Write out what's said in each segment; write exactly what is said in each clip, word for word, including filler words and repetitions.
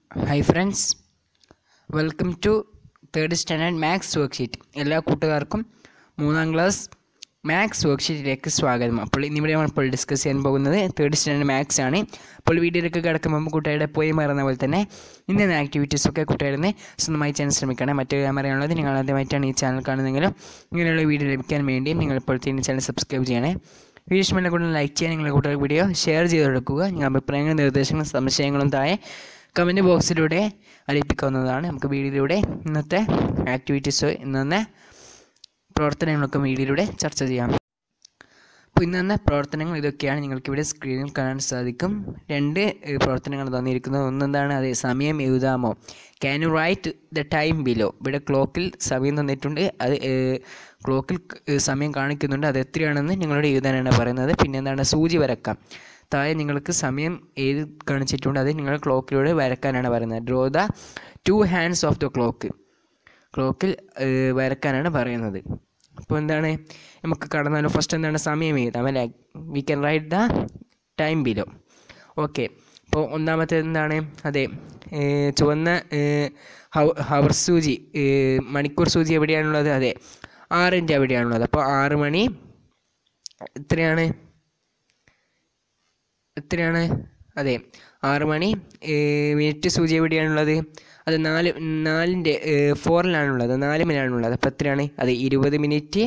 Hi friends, welcome to third standard Maths Worksheet. എല്ലാ കൂട്ടുകാർക്കും മൂന്നാം ക്ലാസ് മാത്സ് വർക്ക്ഷീറ്റിലേക്ക് സ്വാഗതം. അപ്പോൾ ഇന്നിവിടെ നമ്മൾ ഡിസ്കസ് ചെയ്യാൻ പോകുന്നത് തേർഡ് സ്റ്റാൻഡേർഡ് മാത്സ് ആണ്. അപ്പോൾ വീഡിയോയിലേക്ക് കിടക്കുമ്പോൾ കുട്ടികളുടെ പോയി മാറുന്ന പോലെ തന്നെ ഇന്ന ആക്ടിവിറ്റീസൊക്കെ കുട്ടികളുടെ സ്വന്തമായി ചെയ്യാൻ ശ്രമിക്കണം. മറ്റൊരു കാര്യം പറയാനുള്ളത്, നിങ്ങൾ ആദ്യമായിട്ടാണ് ഈ ചാനൽ കാണുന്നതെങ്കിലും ഇങ്ങനെയുള്ള വീഡിയോ ലഭിക്കാൻ വേണ്ടിയും നിങ്ങൾ ഇപ്പോഴത്തെ ഈ ചാനൽ സബ്സ്ക്രൈബ് ചെയ്യണേ. വീഡിയോ ഇഷ്ടമുള്ള കൂടുതൽ ലൈക്ക് ചെയ്യാൻ, നിങ്ങളുടെ കുട്ടികളുടെ വീഡിയോ ഷെയർ ചെയ്ത് കൊടുക്കുക. നിങ്ങൾ അഭിപ്രായങ്ങളും നിർദ്ദേശങ്ങളും സംശയങ്ങളും താഴെ കമൻറ്റ് ബോക്സിലൂടെ അറിയിപ്പിക്കാവുന്നതാണ്. നമുക്ക് വീഡിയോയിലൂടെ ഇന്നത്തെ ആക്ടിവിറ്റീസ് ഇന്നത്തെ പ്രവർത്തനങ്ങളൊക്കെ വീഡിയോയിലൂടെ ചർച്ച ചെയ്യാം. അപ്പോൾ ഇന്നത്തെ പ്രവർത്തനങ്ങൾ ഇതൊക്കെയാണ്. നിങ്ങൾക്കിവിടെ സ്ക്രീനിൽ കാണാൻ സാധിക്കും. രണ്ട് പ്രവർത്തനങ്ങൾ തന്നിരിക്കുന്നത്. ഒന്നെന്താണ്, അതെ സമയം എഴുതാമോ, can you write the time below. ഇവിടെ ക്ലോക്കിൽ സമയം തന്നിട്ടുണ്ട്, അത് ക്ലോക്കിൽ സമയം കാണിക്കുന്നുണ്ട്, അത് എത്രയാണെന്ന് നിങ്ങളോട് എഴുതാനാണ് പറയുന്നത്. പിന്നെ എന്താണ്, സൂചി വരക്കാം. താഴെ നിങ്ങൾക്ക് സമയം ഏത് കാണിച്ചിട്ടുണ്ട് അത് നിങ്ങൾ ക്ലോക്കിലൂടെ വരക്കാനാണ് പറയുന്നത്. Draw the two hands of the clock. ക്ലോക്കിൽ വരക്കാനാണ് പറയുന്നത്. അപ്പോൾ എന്താണ്, നമുക്ക് കടന്നാലും ഫസ്റ്റ് എന്താണ്, സമയം എഴുതാം അല്ലേ. We can write the time below. Okay, അപ്പോൾ ഒന്നാമത്തെ എന്താണ്, അതെ ചുവന്ന ഹവർ സൂചി, മണിക്കൂർ സൂചി എവിടെയാണുള്ളത്, അതെ ആറിൻ്റെ എവിടെയാണുള്ളത്. അപ്പോൾ ആറ് മണി എത്രയാണ് എത്രയാണ് അതെ ആറ് മണി. മിനിറ്റ് സൂചി എവിടെയാണുള്ളത്, അത് നാല് നാലിൻ്റെ ഫോറിലാണുള്ളത്, നാല് മിനിറ്റാണുള്ളത്. അപ്പോൾ എത്രയാണ്, അത് ഇരുപത് മിനിറ്റ്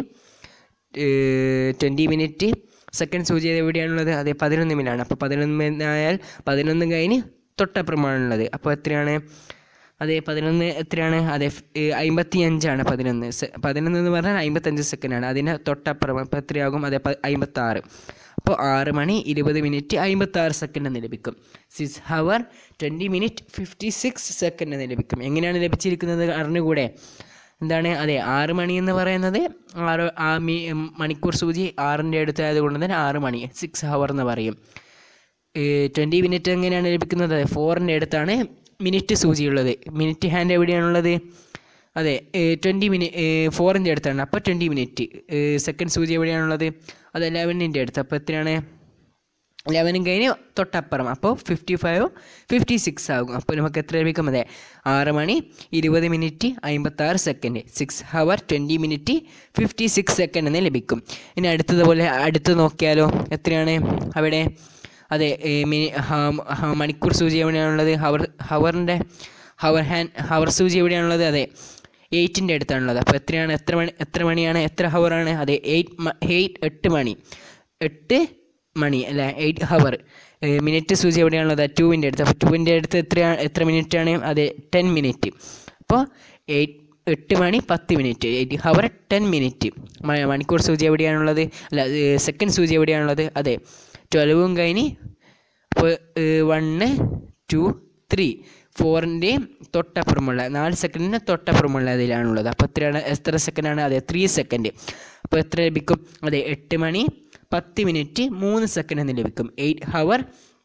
ട്വൻറ്റി മിനിറ്റ്. സെക്കൻഡ് സൂചി എവിടെയാണുള്ളത്, അതെ പതിനൊന്ന് മിനിറ്റാണ്. അപ്പോൾ പതിനൊന്ന് മിനിറ്റായാൽ പതിനൊന്ന് കഴിഞ്ഞ് തൊട്ടപ്പുറമാണുള്ളത്. അപ്പോൾ എത്രയാണ്, അതെ പതിനൊന്ന് എത്രയാണ്, അതെ അമ്പത്തി അഞ്ചാണ്. പതിനൊന്ന് പതിനൊന്ന് എന്ന് പറഞ്ഞാൽ അമ്പത്തഞ്ച് സെക്കൻഡാണ്. അതിന് തൊട്ടപ്പുറം അപ്പോൾ എത്രയാകും, അതെ അമ്പത്താറ്. അപ്പോൾ ആറ് മണി ഇരുപത് മിനിറ്റ് അമ്പത്താറ് സെക്കൻഡ് എന്ന് ലഭിക്കും. Six hour twenty minute fifty six second എന്ന് ലഭിക്കും. എങ്ങനെയാണ് ലഭിച്ചിരിക്കുന്നത് അറിഞ്ഞുകൂടെ, എന്താണ്, അതെ ആറ് മണി എന്ന് പറയുന്നത് ആറ് ആ മി മണിക്കൂർ സൂചി ആറിൻ്റെ അടുത്തായത് കൊണ്ട് തന്നെ ആറ് മണി സിക്സ് ഹവർ എന്ന് പറയും. ട്വൻറ്റി മിനിറ്റ് എങ്ങനെയാണ് ലഭിക്കുന്നത്, ഫോറിൻ്റെ അടുത്താണ് മിനിറ്റ് സൂചിയുള്ളത്. മിനിറ്റ് ഹാൻഡ് എവിടെയാണുള്ളത്, അതെ ട്വൻറ്റി മിനിറ്റ് ഫോറിൻ്റെ അടുത്താണ്. അപ്പോൾ ട്വൻറ്റി മിനിറ്റ്. സെക്കൻഡ് സൂചി എവിടെയാണുള്ളത്, അത് ലെവനിൻ്റെ അടുത്ത്. അപ്പോൾ എത്രയാണ്, ലെവനും കഴിഞ്ഞ് തൊട്ടപ്പുറം. അപ്പോൾ ഫിഫ്റ്റി ഫൈവ് ഫിഫ്റ്റി സിക്സ് ആകും. അപ്പോൾ നമുക്ക് എത്ര ലഭിക്കും, അതെ ആറ് മണി ഇരുപത് മിനിറ്റ് അമ്പത്താറ് second. Six hour twenty minute fifty six second എന്ന് ലഭിക്കും. ഇനി അടുത്തതുപോലെ അടുത്ത് നോക്കിയാലോ, എത്രയാണ് അവിടെ, അതെ മിനി മണിക്കൂർ സൂചി എവിടെയാണുള്ളത്, ഹവർ ഹവറിൻ്റെ ഹവർ ഹാൻഡ് ഹവർ സൂചി എവിടെയാണുള്ളത്, അതെ എയ്റ്റിൻ്റെ അടുത്താണുള്ളത്. അപ്പോൾ എത്രയാണ്, എത്ര മണി എത്ര മണിയാണ് എത്ര ഹവറാണ്, അതെ എയ്റ്റ് എയ്റ്റ് എട്ട് മണി എട്ട് മണി അല്ലേ എയ്റ്റ് ഹവർ. മിനിറ്റ് സൂചി എവിടെയാണുള്ളത്, ടൂവിൻ്റെ അടുത്ത്. അപ്പോൾ ടൂവിൻ്റെ അടുത്ത് എത്രയാണ് എത്ര മിനിറ്റാണ്, അതെ ടെൻ മിനിറ്റ്. അപ്പോൾ എയ്റ്റ് എട്ട് മണി പത്ത് minute, eight hour ten minute. മണിക്കൂർ സൂചി എവിടെയാണുള്ളത്, അല്ല സെക്കൻഡ് സൂചി എവിടെയാണുള്ളത്, അതെ ട്വൽവും കഴിഞ്ഞ് അപ്പോൾ വണ്ണ് ടു ത്രീ ഫോറിൻ്റെയും തൊട്ടപ്പുറമുള്ള നാല് സെക്കൻഡിന് തൊട്ടപ്പുറമുള്ള അതിലാണുള്ളത്. അപ്പോൾ എത്രയാണ് എത്ര സെക്കൻഡാണ്, അതെ ത്രീ സെക്കൻഡ്. അപ്പോൾ എത്ര ലഭിക്കും, അതെ എട്ട് മണി പത്ത് മിനിറ്റ് മൂന്ന് സെക്കൻഡ് എന്ന് ലഭിക്കും. Eight hour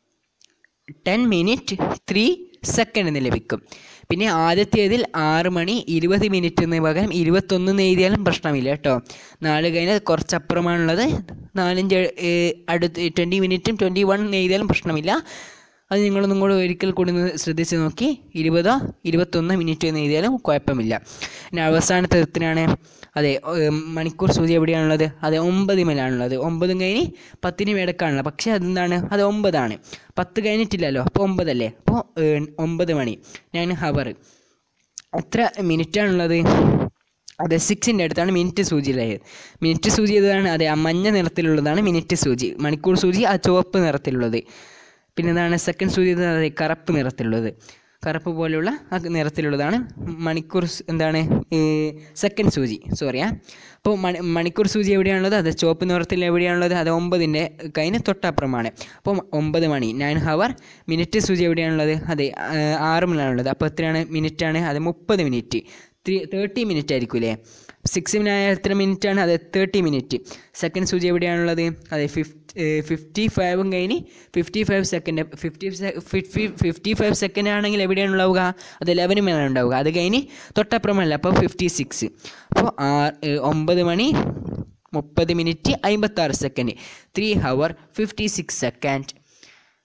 ten minute three second എന്ന് ലഭിക്കും. പിന്നെ ആദ്യത്തേതിൽ ആറ് മണി ഇരുപത് മിനിറ്റ് എന്ന് പകരം ഇരുപത്തൊന്ന് എഴുതിയാലും പ്രശ്നമില്ല കേട്ടോ. നാല് കഴിഞ്ഞാൽ കുറച്ചപ്പുറമാണുള്ളത്. നാലിൻ്റെ അടുത്ത് ട്വൻറ്റി മിനിറ്റും ട്വൻറ്റി വൺ എഴുതിയാലും പ്രശ്നമില്ല. അത് നിങ്ങളൊന്നും കൂടെ ഒരിക്കൽ കൂടി ശ്രദ്ധിച്ച് നോക്കി ഇരുപതോ ഇരുപത്തൊന്ന് മിനിറ്റ് എന്ന് എഴുതിയാലും കുഴപ്പമില്ല. പിന്നെ അവസാനത്തെ എത്രയാണ്, അതെ മണിക്കൂർ സൂചി എവിടെയാണുള്ളത്, അതെ ഒമ്പത് മേലാണുള്ളത്. ഒമ്പതും കഴിഞ്ഞ് പത്തിന് മേടക്കാണുള്ളത്. പക്ഷേ അതെന്താണ്, അത് ഒമ്പതാണ്. പത്ത് കഴിഞ്ഞിട്ടില്ലല്ലോ, അപ്പോൾ ഒമ്പതല്ലേ. അപ്പോൾ ഒമ്പത് മണി നയൻ ഹവർ. എത്ര മിനിറ്റാണുള്ളത്, അതെ സിക്സിൻ്റെ അടുത്താണ് മിനിറ്റ് സൂചിയിലായത്. മിനിറ്റ് സൂചി ഏതാണ്, അതെ ആ മഞ്ഞ നിറത്തിലുള്ളതാണ് മിനിറ്റ് സൂചി. മണിക്കൂർ സൂചി ആ ചുവപ്പ് നിറത്തിലുള്ളത്. പിന്നെ എന്താണ് സെക്കൻഡ് സൂചി, അതെ കറുപ്പ് നിറത്തിലുള്ളത്. കറുപ്പ് പോലെയുള്ള ആ നിറത്തിലുള്ളതാണ് മണിക്കൂർ എന്താണ് സെക്കൻഡ് സൂചി, സോറിയാ. അപ്പോൾ മണി മണിക്കൂർ സൂചി എവിടെയാണുള്ളത്, അത് ചുവപ്പ് നിറത്തിൽ എവിടെയാണുള്ളത്, അത് ഒമ്പതിൻ്റെ കഴിഞ്ഞ് തൊട്ടപ്പുറമാണ്. അപ്പോൾ ഒമ്പത് മണി നയൻ ഹവർ. മിനിറ്റ് സൂചി എവിടെയാണുള്ളത്, അതെ ആറ് മണിയാണുള്ളത്. അപ്പോൾ എത്രയാണ് മിനിറ്റാണ്, അത് മുപ്പത് മിനിറ്റ് ത്രീ തേർട്ടി മിനിറ്റ് ആയിരിക്കും അല്ലേ. സിക്സിനായ എത്ര മിനിറ്റാണ്, അത് തേർട്ടി മിനിറ്റ്. സെക്കൻഡ് സൂചി എവിടെയാണുള്ളത്, അതെ ഫിഫ്റ്റി ഫിഫ്റ്റി ഫൈവും കഴിഞ്ഞ് fifty five second. Fifty fifty fifty five second ആണെങ്കിൽ എവിടെയാണ് ഉണ്ടാവുക, അത് ലെവന് മേലാണ് ഉണ്ടാവുക. അത് കഴിഞ്ഞ് തൊട്ടപ്പുറമല്ല, അപ്പോൾ ഫിഫ്റ്റി സിക്സ്. അപ്പോൾ ആറ് ഒമ്പത് മണി മുപ്പത് മിനിറ്റ് അമ്പത്താറ് second. Three hour fifty six second.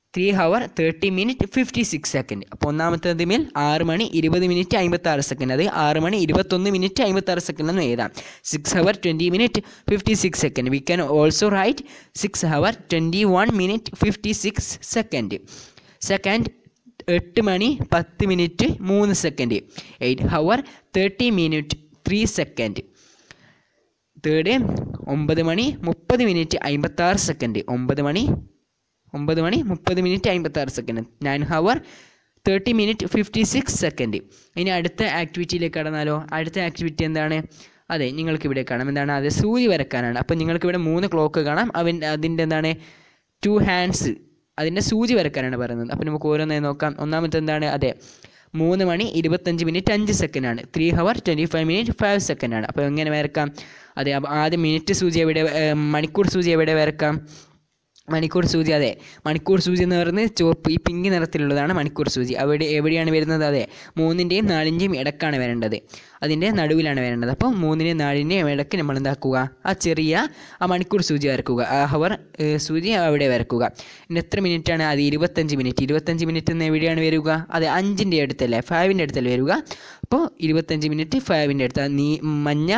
Three hour thirty minute fifty six second. അപ്പോൾ ഒന്നാമത്തേത് മേൽ ആറ് മണി ഇരുപത് മിനിറ്റ് അമ്പത്താറ് സെക്കൻഡ്, അത് ആറ് മണി ഇരുപത്തൊന്ന് മിനിറ്റ് അമ്പത്താറ് സെക്കൻഡ് എന്ന് എഴുതാം. Six hour twenty minute fifty six second. We can also write six hour twenty one minute fifty six second. Second, എട്ട് മണി പത്ത് മിനിറ്റ് മൂന്ന് second. Eight hour thirty minute three second. Third, ഒമ്പത് മണി മുപ്പത് മിനിറ്റ് അമ്പത്താറ് സെക്കൻഡ്. ഒമ്പത് മണി ഒമ്പത് മണി മുപ്പത് മിനിറ്റ് അമ്പത്താറ് second. Nine hour thirty minute fifty six second. ഇനി അടുത്ത ആക്ടിവിറ്റിയിലേക്ക് കടന്നാലോ? അടുത്ത ആക്ടിവിറ്റി എന്താണ്? അതെ, നിങ്ങൾക്ക് ഇവിടെ കാണാം. എന്താണ് അത്? സൂചി വരക്കാനാണ്. അപ്പോൾ നിങ്ങൾക്ക് ഇവിടെ മൂന്ന് ക്ലോക്ക് കാണാം. അവൻ അതിൻ്റെ എന്താണ് ടു ഹാൻഡ്സ്, അതിൻ്റെ സൂചി വരക്കാനാണ് പറയുന്നത്. അപ്പോൾ നമുക്ക് ഓരോന്നായി നോക്കാം. ഒന്നാമത്തെ എന്താണ്? അതെ, മൂന്ന് മണി ഇരുപത്തഞ്ച് മിനിറ്റ് അഞ്ച് സെക്കൻഡാണ്. Three hour twenty five minute five സെക്കൻഡാണ്. അപ്പോൾ എങ്ങനെ വരക്കാം? അതെ, ആദ്യം മിനിറ്റ് സൂചി എവിടെ, മണിക്കൂർ സൂചി എവിടെ വരക്കാം? മണിക്കൂർ സൂചി, അതെ, മണിക്കൂർ സൂചി എന്ന് പറയുന്നത് ചുവപ്പ്, ഈ പിങ്ക് നിറത്തിലുള്ളതാണ് മണിക്കൂർ സൂചി. അവിടെ എവിടെയാണ് വരുന്നത്? അതെ, മൂന്നിൻ്റെയും നാലിൻ്റെയും ഇടക്കാണ് വരേണ്ടത്, അതിൻ്റെ നടുവിലാണ് വരേണ്ടത്. അപ്പോൾ മൂന്നിൻ്റെയും നാലിൻ്റെയും ഇടയ്ക്ക് നമ്മൾ എന്താക്കുക? ആ ചെറിയ ആ മണിക്കൂർ സൂചി വരക്കുക, ആ ഹവർ സൂചി അവിടെ വരക്കുക. ഇനി എത്ര മിനിറ്റാണ്? അത് ഇരുപത്തഞ്ച് മിനിറ്റ്. ഇരുപത്തഞ്ച് മിനിറ്റ് എന്ന് എവിടെയാണ് വരിക? അതെ, അഞ്ചിൻ്റെ അടുത്തല്ലേ, ഫൈവിൻ്റെ അടുത്തല്ലേ വരിക. അപ്പോൾ ഇരുപത്തഞ്ച് മിനിറ്റ് ഫൈവിൻ്റെ അടുത്ത് നീ മഞ്ഞ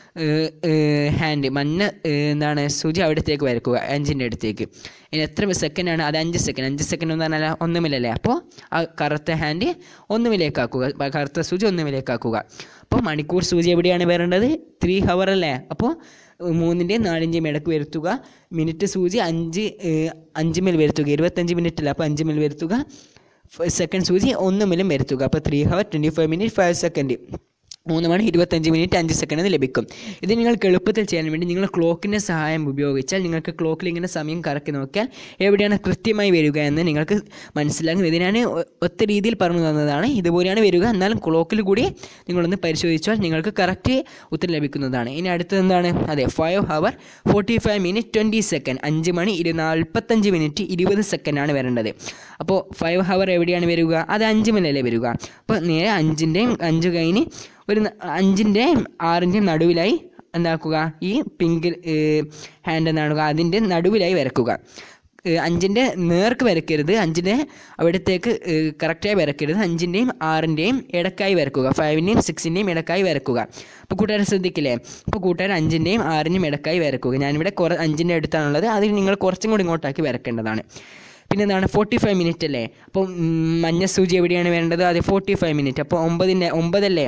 ഹാൻഡ്, മഞ്ഞ എന്താണ് സൂചി അവിടത്തേക്ക് വരക്കുക, അഞ്ചിൻ്റെ അടുത്തേക്ക്. ഇനി എത്ര സെക്കൻഡാണ്? അത് അഞ്ച് സെക്കൻഡ്. അഞ്ച് സെക്കൻഡ് എന്ന് പറഞ്ഞാൽ ഒന്നുമില്ലല്ലേ. അപ്പോൾ ആ കറുത്ത ഹാൻഡ് ഒന്നുമിലേക്കാക്കുക, കറുത്ത സൂചി ഒന്നുമിലേക്കാക്കുക. അപ്പോൾ മണിക്കൂർ സൂചി എവിടെയാണ് വരേണ്ടത്? ത്രീ ഹവർ അല്ലേ. അപ്പോൾ മൂന്നിൻ്റെയും നാലിൻ്റെയും ഇടയ്ക്ക് വരുത്തുക. മിനിറ്റ് സൂചി അഞ്ച് അഞ്ചുമേൽ വരുത്തുക. ഇരുപത്തഞ്ച് മിനിറ്റ് അല്ല, അപ്പോൾ അഞ്ചുമേൽ വരുത്തുക. സെക്കൻഡ് സൂചി ഒന്നുമേലും വരുത്തുക. അപ്പോൾ three hour twenty five minute five second. മൂന്ന് മണി ഇരുപത്തഞ്ച് മിനിറ്റ് അഞ്ച് സെക്കൻഡ് എന്ന് ലഭിക്കും. ഇത് നിങ്ങൾക്ക് എളുപ്പത്തിൽ ചെയ്യാൻ വേണ്ടി നിങ്ങൾ ക്ലോക്കിൻ്റെ സഹായം ഉപയോഗിച്ചാൽ നിങ്ങൾക്ക് ക്ലോക്കിൽ ഇങ്ങനെ സമയം കറക്കി നോക്കിയാൽ എവിടെയാണ് കൃത്യമായി വരിക എന്ന് നിങ്ങൾക്ക് മനസ്സിലാകും. ഇത് ഞാൻ ഒത്ത രീതിയിൽ പറഞ്ഞു തന്നതാണ്. ഇതുപോലെയാണ് വരിക, എന്നാലും ക്ലോക്കിൽ കൂടി നിങ്ങളൊന്ന് പരിശോധിച്ചാൽ നിങ്ങൾക്ക് കറക്റ്റ് ഉത്തരം ലഭിക്കുന്നതാണ്. ഇനി അടുത്തത് എന്താണ്? അതെ, five hour forty five minute twenty second. അഞ്ച് മണി ഇരു നാൽപ്പത്തഞ്ച് മിനിറ്റ് ഇരുപത് സെക്കൻഡാണ് വരേണ്ടത്. അപ്പോൾ ഫൈവ് ഹവർ എവിടെയാണ് വരിക? അത് അഞ്ച് മണിയല്ലേ വരിക. അപ്പോൾ നേരെ അഞ്ചിൻ്റെയും അഞ്ച് കഴിഞ്ഞ് ഒരു അഞ്ചിൻ്റെയും ആറിൻ്റെയും നടുവിലായി എന്താക്കുക? ഈ പിങ്ക് ഹാൻഡ് എന്നാണ് അതിൻ്റെ നടുവിലായി വരക്കുക. അഞ്ചിൻ്റെ നേർക്ക് വരയ്ക്കരുത്, അഞ്ചിൻ്റെ അവിടത്തേക്ക് കറക്റ്റായി വരയ്ക്കരുത്. അഞ്ചിൻ്റെയും ആറിൻ്റെയും ഇടക്കായി വരക്കുക, ഫൈവിൻ്റെയും സിക്സിൻ്റെയും ഇടക്കായി വരക്കുക. അപ്പോൾ കൂട്ടുകാരെ ശ്രദ്ധിക്കില്ലേ? അപ്പോൾ കൂട്ടുകാർ അഞ്ചിൻ്റെയും ആറിൻ്റെയും ഇടക്കായി വരക്കുക. ഞാനിവിടെ കുറ അഞ്ചിൻ്റെ അടുത്താണുള്ളത്, അത് നിങ്ങൾ കുറച്ചും കൂടി ഇങ്ങോട്ടാക്കി വരക്കേണ്ടതാണ്. പിന്നെ എന്താണ്? ഫോർട്ടി ഫൈവ് മിനിറ്റ് അല്ലേ. അപ്പോൾ മഞ്ഞ സൂചി എവിടെയാണ് വേണ്ടത്? അത് ഫോർട്ടി ഫൈവ് മിനിറ്റ്. അപ്പോൾ ഒമ്പതിൻ്റെ ഒമ്പതല്ലേ,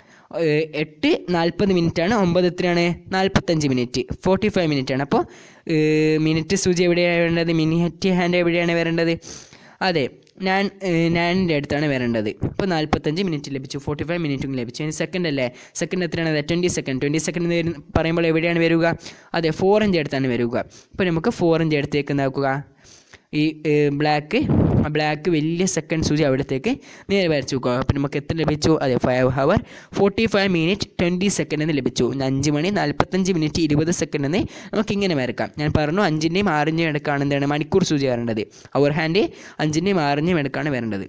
എട്ട് നാൽപ്പത് മിനിറ്റാണ്. ഒമ്പത് എത്രയാണ്? നാൽപ്പത്തഞ്ച് മിനിറ്റ്. ഫോർട്ടി ഫൈവ് മിനിറ്റാണ്. അപ്പോൾ മിനിറ്റ് സൂചി എവിടെയാണ് വേണ്ടത്? മിനിറ്റ് ഹാൻഡ് എവിടെയാണ് വരേണ്ടത്? അതെ, ഞാൻ നാനിൻ്റെ അടുത്താണ് വരേണ്ടത്. അപ്പോൾ നാൽപ്പത്തഞ്ച് മിനിറ്റ് ലഭിച്ചു, ഫോർട്ടി ഫൈവ് മിനിറ്റും ലഭിച്ചു. ഇനി സെക്കൻഡ് അല്ലേ, സെക്കൻഡ് എത്രയാണ്? Twenty second. ട്വൻറ്റി സെക്കൻഡ് എന്ന് പറയുമ്പോൾ എവിടെയാണ് വരിക? അതെ, ഫോറിൻ്റെ അടുത്താണ് വരിക. അപ്പോൾ നമുക്ക് ഫോറിൻ്റെ അടുത്തേക്ക് എന്താക്കുക? ഈ ബ്ലാക്ക് ബ്ലാക്ക് വലിയ സെക്കൻഡ് സൂചി അവിടത്തേക്ക് നേരെ വരച്ചു വെക്കുക. അപ്പോൾ നമുക്ക് എത്ര ലഭിച്ചു? അതെ, five hour forty five minute twenty second എന്ന് ലഭിച്ചു. അഞ്ച് മണി നാൽപ്പത്തഞ്ച് മിനിറ്റ് ഇരുപത് സെക്കൻഡ് എന്ന് നമുക്കിങ്ങനെ വരക്കാം. ഞാൻ പറഞ്ഞു അഞ്ചിൻ്റെയും ആറിൻ്റെയും ഇടക്കാണ് എന്താണ് മണിക്കൂർ സൂചി വരേണ്ടത്. അവർ ഹാൻഡ് അഞ്ചിൻ്റെയും ആറിൻ്റെയും ഇടക്കാണ് വരേണ്ടത്.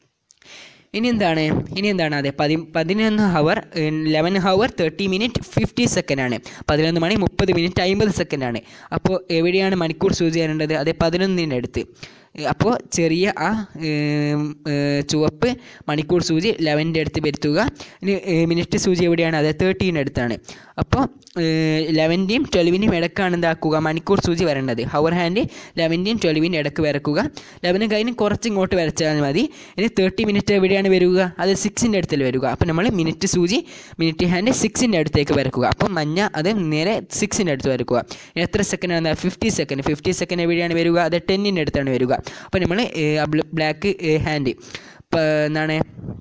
ഇനി എന്താണ് ഇനി എന്താണ് അതെ പതി പതിനൊന്ന് hour eleven hour thirty minute ഫിഫ്റ്റി സെക്കൻഡാണ്. പതിനൊന്ന് മണി മുപ്പത് മിനിറ്റ് അമ്പത് സെക്കൻഡാണ്. അപ്പോൾ എവിടെയാണ് മണിക്കൂർ സൂചി വരേണ്ടത്? അതെ, പതിനൊന്നിൻ്റെ അടുത്ത്. അപ്പോൾ ചെറിയ ആ ചുവപ്പ് മണിക്കൂർ സൂചി ലെവൻ്റെ അടുത്ത് വരുത്തുക. ഇനി മിനിറ്റ് സൂചി എവിടെയാണ്? അത് തേർട്ടീൻ്റെ അടുത്താണ്. അപ്പോൾ ലെവൻ്റെയും ട്വൽവിൻ്റെയും ഇടക്കാണ് എന്താക്കുക മണിക്കൂർ സൂചി വരേണ്ടത്. ഹവർ ഹാൻഡ് ലെവൻ്റെയും ട്വൽവിൻ്റെ ഇടക്ക് വരക്കുക. ലെവന് കഴിഞ്ഞ് കുറച്ച് ഇങ്ങോട്ട് വരച്ചാൽ മതി. ഇനി തേർട്ടി മിനിറ്റ് എവിടെയാണ് വരിക? അത് സിക്സിൻ്റെ അടുത്തിൽ വരിക. അപ്പോൾ നമ്മൾ മിനിറ്റ് സൂചി മിനിറ്റ് ഹാൻഡ് സിക്സിൻ്റെ അടുത്തേക്ക് വരക്കുക. അപ്പം മഞ്ഞ അത് നേരെ സിക്സിൻ്റെ അടുത്ത് വരക്കുക. എത്ര സെക്കൻഡാണ്? Fifty second. ഫിഫ്റ്റി സെക്കൻഡ് എവിടെയാണ് വരിക? അത് ടെന്നിൻ്റെ അടുത്താണ് വരിക. അപ്പോൾ നമ്മൾ ബ്ലാക്ക് ഹാൻഡ് എന്താണ്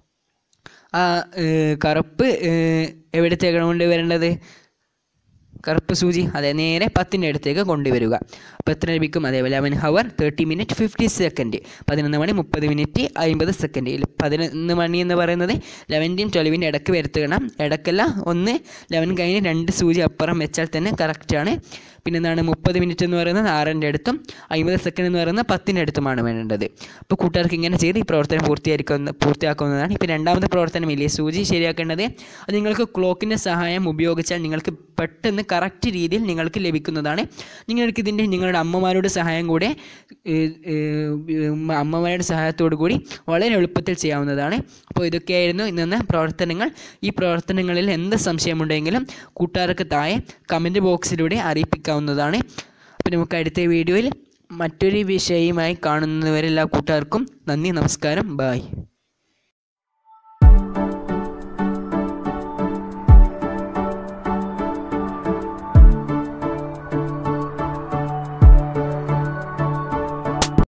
ആ കറുപ്പ് എവിടത്തേക്കാണ് കൊണ്ടുവരേണ്ടത്? കറുപ്പ് സൂചി അതെ നേരെ പത്തിൻ്റെ അടുത്തേക്ക് കൊണ്ടുവരിക. അപ്പോൾ എത്ര ലഭിക്കും? അതെ, eleven hour thirty minute fifty second. പതിനൊന്ന് മണി മുപ്പത് മിനിറ്റ് അമ്പത് സെക്കൻഡ്. പതിനൊന്ന് മണി എന്ന് പറയുന്നത് ലെവൻ്റെയും ട്വൽവിൻ്റെ ഇടക്ക് വരുത്തണം. ഇടക്കല്ല, ഒന്ന് ലെവൻ കഴിഞ്ഞ് രണ്ട് സൂചി അപ്പുറം വെച്ചാൽ തന്നെ കറക്റ്റാണ്. പിന്നെ എന്താണ് മുപ്പത് മിനിറ്റ് എന്ന് പറയുന്നത് ആറിൻ്റെ അടുത്തും അമ്പത് സെക്കൻഡ് എന്ന് പറയുന്നത് പത്തിൻ്റെ അടുത്തുമാണ് വേണ്ടത്. അപ്പോൾ കൂട്ടുകാർക്ക് ഇങ്ങനെ ചെയ്ത് ഈ പ്രവർത്തനം പൂർത്തീകരിക്കുന്ന പൂർത്തിയാക്കുന്നതാണ്. ഇപ്പോൾ രണ്ടാമത്തെ പ്രവർത്തനമില്ലേ സൂചി ശരിയാക്കേണ്ടത്, അത് നിങ്ങൾക്ക് ക്ലോക്കിൻ്റെ സഹായം ഉപയോഗിച്ചാൽ നിങ്ങൾക്ക് പെട്ടെന്ന് കറക്റ്റ് രീതിയിൽ നിങ്ങൾക്ക് ലഭിക്കുന്നതാണ്. നിങ്ങൾക്ക് ഇതിൻ്റെ നിങ്ങളുടെ അമ്മമാരുടെ സഹായം കൂടെ അമ്മമാരുടെ സഹായത്തോടു കൂടി വളരെ എളുപ്പത്തിൽ ചെയ്യാവുന്നതാണ്. അപ്പോൾ ഇതൊക്കെയായിരുന്നു ഇന്നത്തെ പ്രവർത്തനങ്ങൾ. ഈ പ്രവർത്തനങ്ങളിൽ എന്ത് സംശയമുണ്ടെങ്കിലും കൂട്ടുകാർക്ക് താഴെ കമൻറ്റ് ബോക്സിലൂടെ അറിയിപ്പിക്കാവുന്നതാണ്. അപ്പോൾ നമുക്ക് അടുത്ത വീഡിയോയിൽ മറ്റൊരു വിഷയവുമായി കാണുന്നവരെല്ലാ കൂട്ടുകാർക്കും നന്ദി, നമസ്കാരം, ബായ്.